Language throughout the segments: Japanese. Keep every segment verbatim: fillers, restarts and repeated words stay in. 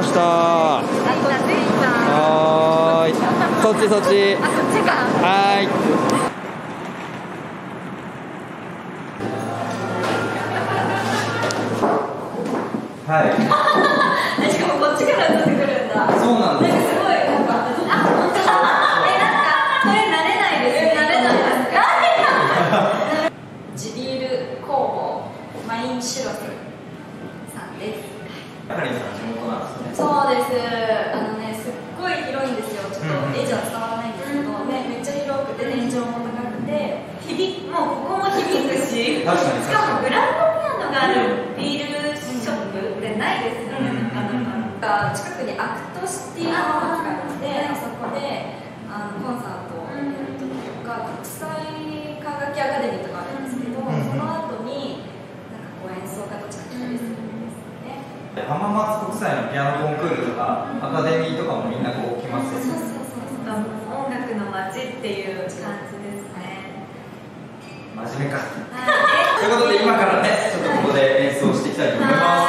した。はーい。そっちそっち。 あ、そっちか。 はーい。はい。 しかもこっちから映ってくるんだ。 そうなんです。 なんかすごいなんか、あ、本当だ。え、なんかこれ慣れないです。慣れないです。地ビール工房マインシュロスさんです。 やはりさん地元なんですね。 そうです。あのね、すっごい広いんですよ。ちょっと絵じゃ伝わらないんですけど、ね、めっちゃ広くて天井も高くて、響もうここも響くし、 確かにしかもグランドピアノがあるビールショップってないですよね。なんか近くにアクトシティアーツがあるので、あそこであのコンサートをやるときとか、国際管楽器アカデミーとかあるんですけど、その後になんかこう演奏家たちが来たりするんですよね。 浜松国際のピアノコンクールとか、アカデミーとかもみんなこう来ますよね。 そうそうそうそう。音楽の街っていう感じですね。 真面目か。ということで今からね、ちょっとここで演奏していきたいと思います。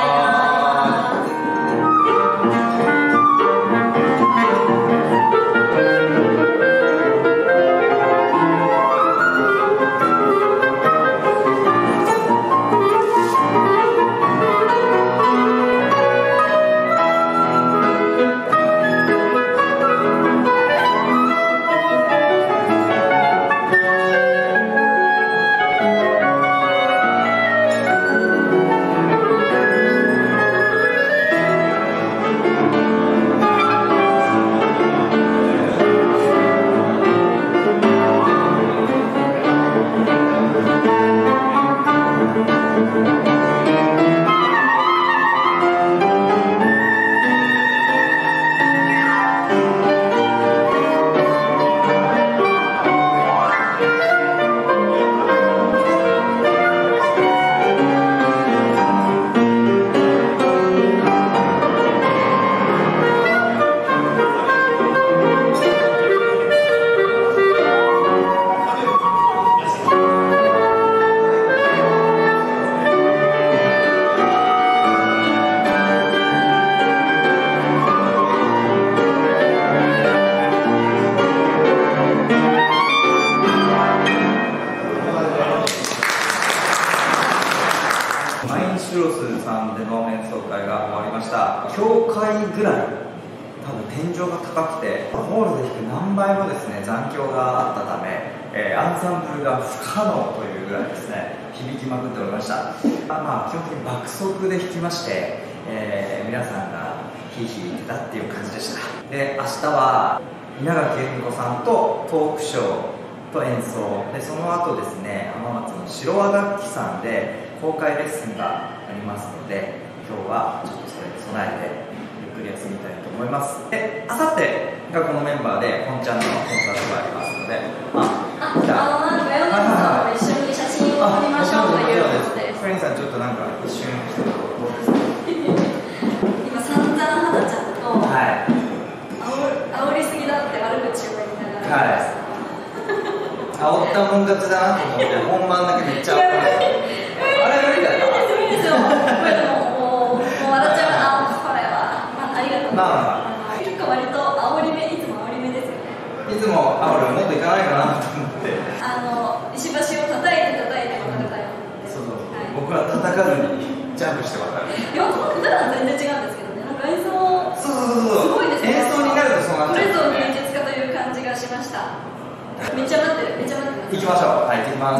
シュロスさんでの演奏会が終わりました。教会ぐらい多分天井が高くて、ホールで弾く何倍もですね残響があったため、えー、アンサンブルが不可能というぐらいですね響きまくっておりました。まあ基本的に爆速で弾きまして、えー、皆さんがヒーヒー言ってたっていう感じでした。で明日は稲垣恵美子さんとトークショーと演奏で、その後ですね浜松の白和楽器さんで公開レッスンがありますので、今日はちょっとそれに備えてゆっくり休みたいと思います。で、あさってがこのメンバーで本ちゃんのコンサートがありますので、あ、じゃあ、あの、山本さんと一緒に写真を撮りましょうということです。フレンさん、ちょっとなんか一瞬一言どうですか？今、散々花ちゃんと、はい、あおりすぎだって悪口を言いながら、はい、煽ったもん勝ちだなと思って、本番だけめっちゃ煽ってあれ無理だよ。無理ですよ。これでももうもう笑っちゃうな。これはまあありがとう。まあ結構割と煽り目、いつも煽り目ですよね。いつも煽るもっといかないかなと思って。あの石橋を叩いて叩いてこの方よ。そうそう。僕は叩かずにジャンプして渡る。いや普段全然違うんですけどね。なんか演奏そうそうそうそう。すごいですね。演奏になるとそうなっちゃう。これぞ芸術家という感じがしました。めっちゃ待ってる。めっちゃ待ってる。行きましょう。はい、行きます。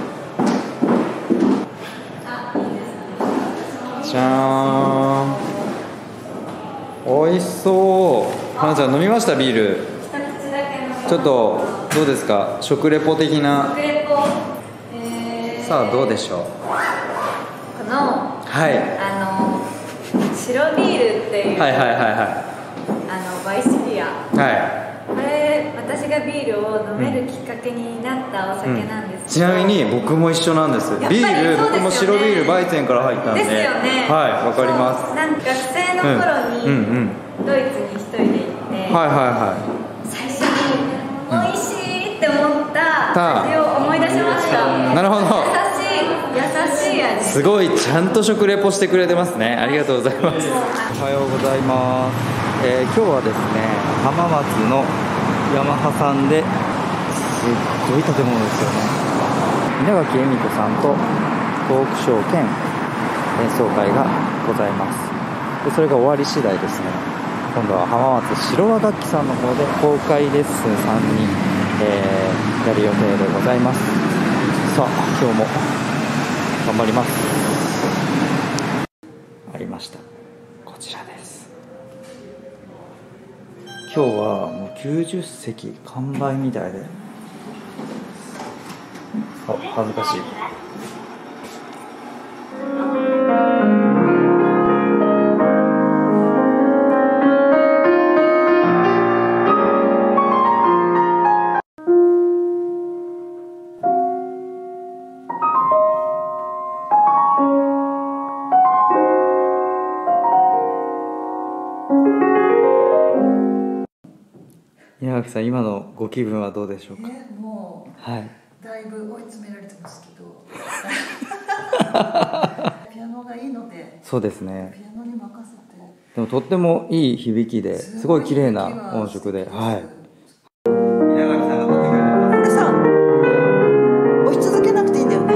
じゃーん、おいしそう。花ちゃん飲みました？ビールちょっとどうですか？食レポ的な。食レポ、えー、さあどうでしょう。この、はい、あの白ビールっていう、はいはいはいはい、あのバイシビア、はい、これ私がビールを飲めるきっかけになったお酒なんですけど、うん、ちなみに僕も一緒なんです。ビール、僕も白ビールバイゼンから入ったんで。ですよね。はい、わかります。なんか学生の頃に、うんうんうん、ドイツに一人で行って、はいはいはい、最初に美味しいって思った味を思い出しました。なるほど。優しい優しいい味。 すごいちゃんと食レポしてくれてますね。ありがとうございます。おはようございます。えー、今日はですね、浜松のヤマハさんですっごい建物ですよね。稲垣恵美子さんとトークショー兼演奏会がございます。でそれが終わり次第ですね、今度は浜松白和楽器さんの方で公開レッスンさんに、えー、やる予定でございます。さあ今日も頑張ります。ありました、こちらです。今日はもうきゅうじゅっせき完売みたいで、あ、恥ずかしい。稲垣さん、今のご気分はどうでしょうか。 ね、もう、 はい、 だいぶ追い詰められてますけどピアノがいいので、 そうですね、 ピアノに任せて。 でもとってもいい響きですごい綺麗な音色で、はい。稲垣さんが撮ってくれます。 これさ、押し続けなくていいんだよね。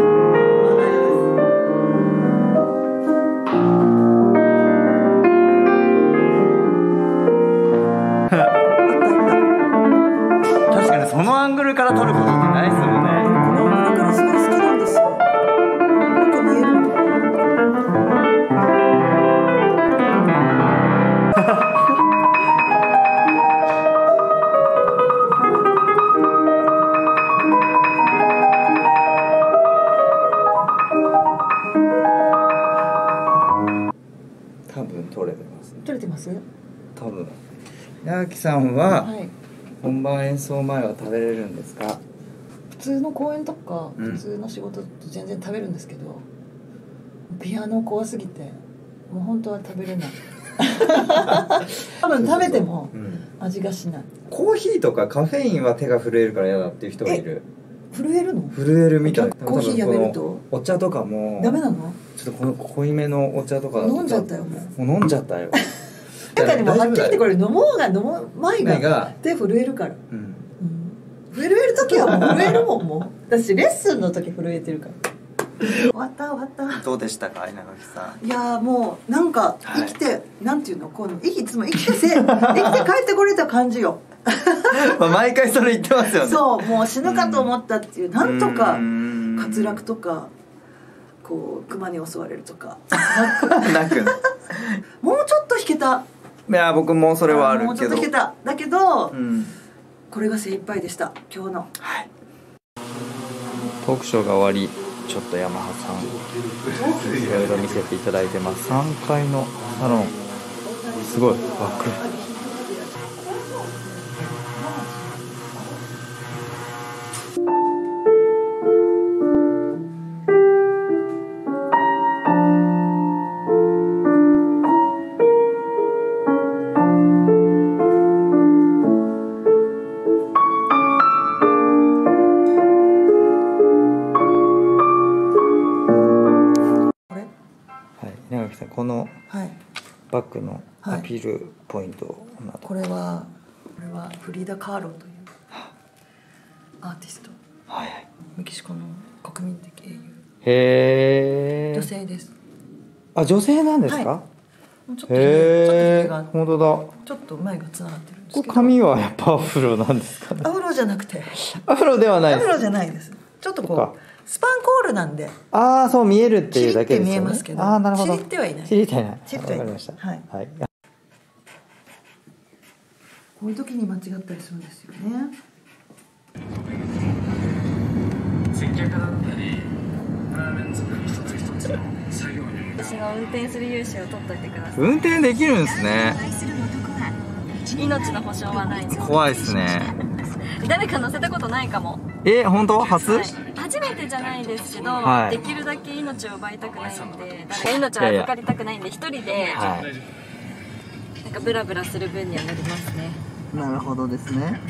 確かにそのアングルから撮ることってないですもんね。 このアングルからすごい好きなんですよ。よく見えるの。 多分撮れてますね。 撮れてます？ 多分。稲垣さんは、 はい。 本番演奏前は食べれるんですか？ 普通の公演とか、 うん普通の仕事と全然食べるんですけど、ピアノ怖すぎてもう本当は食べれない多分食べても味がしない。 コーヒーとかカフェインは手が震えるから嫌だっていう人がいる。 震えるの？ 震えるみたい。 コーヒーやめると多分このお茶とかもダメなの？ ちょっとこの濃いめのお茶とかだと飲んじゃったよもう。 もう飲んじゃったよなんかでもはっきり言ってこれ飲もうが飲む前前がが手震えるから、 うん、 うん、震える時はもう震えるもん。もう私レッスンの時震えてるから終わった終わった。 どうでしたか稲垣さん。 いやーもうなんか生きて、はい、なんていうの、このいつも生きてせ生きて帰ってこれた感じよまあ毎回それ言ってますよね。 そう、もう死ぬかと思ったっていう、なんとか滑落とかこう熊に襲われるとかなくもうちょっと弾けた。 いや僕もそれはあるけど、 もうちょっと弾けただけど、 うん、 これが精一杯でした今日の、 はい、トークショーが終わり、ちょっとヤマハさんいろいろ見せていただいてます。さんがいのサロンすごい枠。稲垣さん、このバッグのアピールポイントなど、はい、 これはこれはフリーダ・カーロというアーティスト、はいはい、メキシコの国民的英雄。へー、女性です。 あ、女性なんですか？ はい、ちょっとへー、 本当だ。 ちょっと前がつながってるんですけど、 髪はやっぱアフロなんですかね？ アフロじゃなくてアフロではないです。 アフロじゃないです。ちょっとこうスパンコールなんで、 ああ、そう見えるっていうだけですよね。 チリって見えますけど、 ああ、なるほど。 チリってはいない。 チリってはいない。 チリってはいない。 わかりました。 はい。 はい。 こういう時に間違ったりするんですよね。 接客だったり、ラーメン作り一つ一つの作業に。 私の運転する融資を取っといてください。 運転できるんですね。 命の保証はないんです。 怖いですね。 誰か乗せたことないかも。 え、本当？初？ はい、初めてじゃないですけど、 はい、 できるだけ命を奪いたくないんで、誰か命を預かりたくないんで、一人で、はい、なんかブラブラする分にはなりますね。 なるほどですね。はい。はい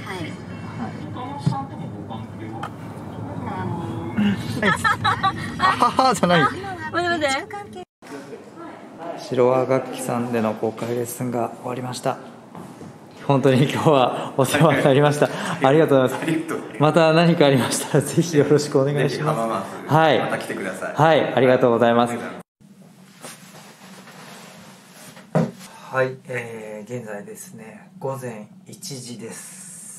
。あははじゃない。 待って待って。 白和楽器さんでの公開レッスンが終わりました。本当に今日はお世話になりました。ありがとうございます。また何かありましたらぜひよろしくお願いします。はい。 また来てください。 はい、ありがとうございます。はい、えー、現在ですね、午前いちじです。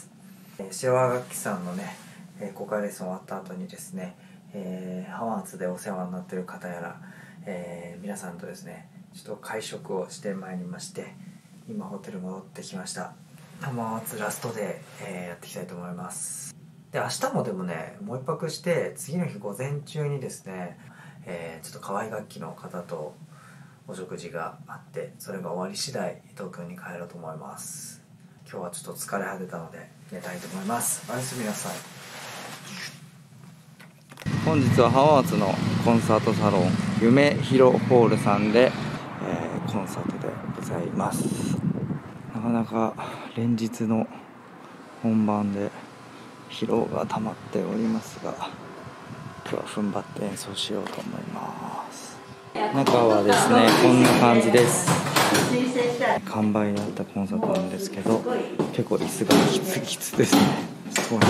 白和楽器さんのね、公開レッスン終わった後にですね、えー、浜松でお世話になっている方やら、えー、皆さんとですね、ちょっと会食をしてまいりまして、今ホテル戻ってきました。浜松ラストで、えー、やっていきたいと思います。で、明日もでもね、もう一泊して次の日午前中にですね、えー、ちょっと河合楽器の方とお食事があって、それが終わり次第東京に帰ろうと思います。今日はちょっと疲れ果てたので寝たいと思います。おやすみなさい。本日は浜松のコンサートサロン夢広ホールさんで、えー、コンサートでございます。なかなか連日の本番で疲労が溜まっておりますが、今日は踏ん張って演奏しようと思います。中はですね、こんな感じです。完売になったコンサートなんですけど、結構椅子がきつきつですね。すごい。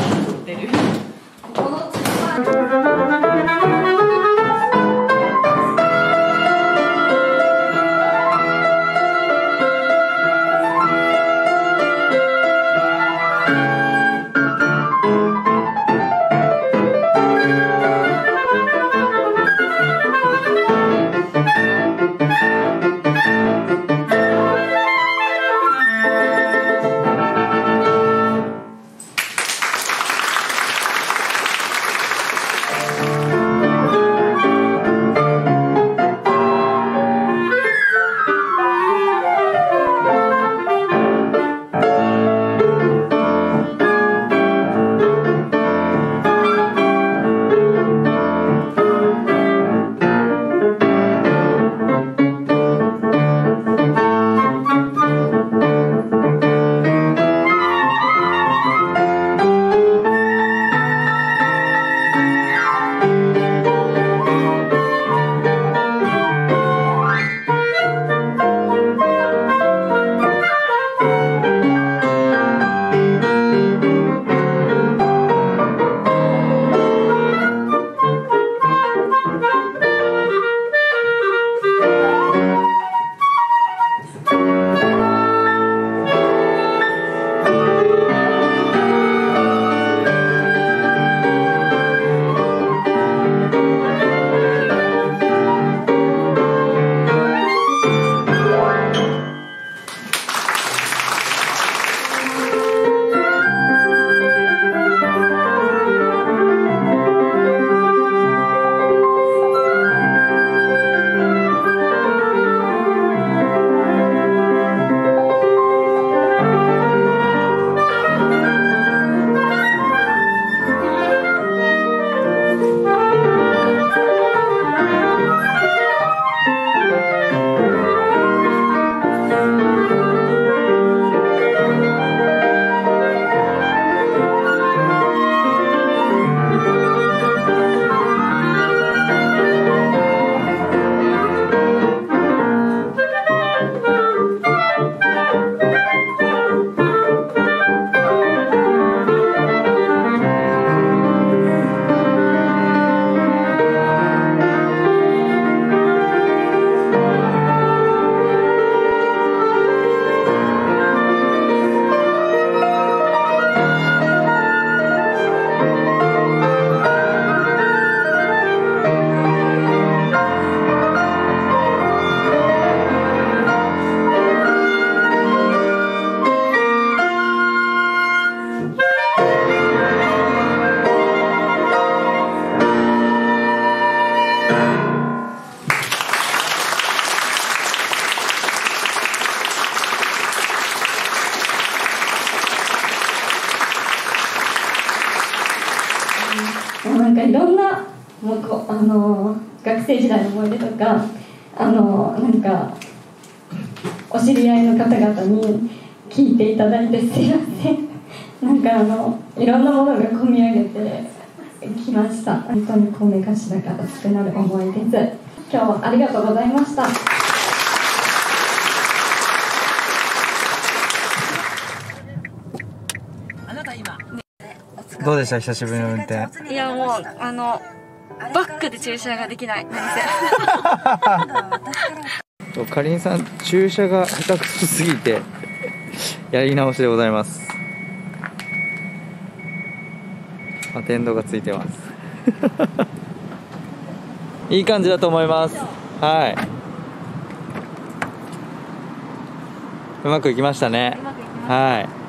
なんかいろんなもうこあの学生時代の思い出とかあのなんかお知り合いの方々に聞いていただいてすいません。なんかあのいろんなものが込み上げてきました。本当にこう目頭から熱くなる思いです。今今日はありがとうございました。 どうでした久しぶりの運転。 いやもうあのバックで駐車ができない何せかりんさん駐車が下手くそすぎてやり直しでございます。アテンドがついてますいい感じだと思います。はい、うまくいきましたね。はい。